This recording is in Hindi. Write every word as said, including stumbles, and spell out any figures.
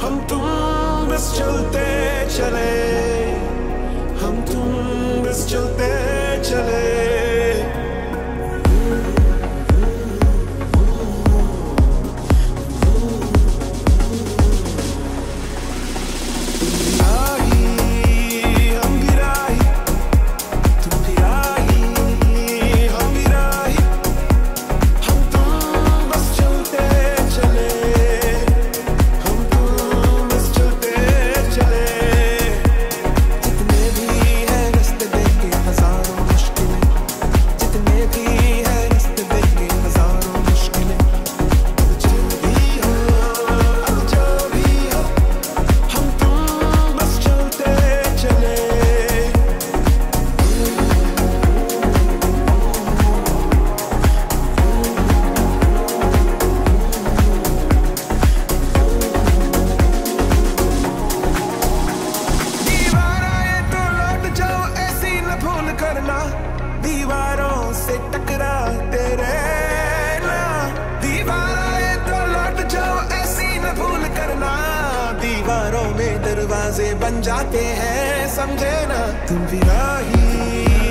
हम तुम बस चलते चले, हम तुम बस चलते चले। दीवारों से टकराते रहना, दीवारों ये तो लौट जाओ ऐसी न भूल करना। दीवारों में दरवाजे बन जाते हैं समझे ना, तुम भी राही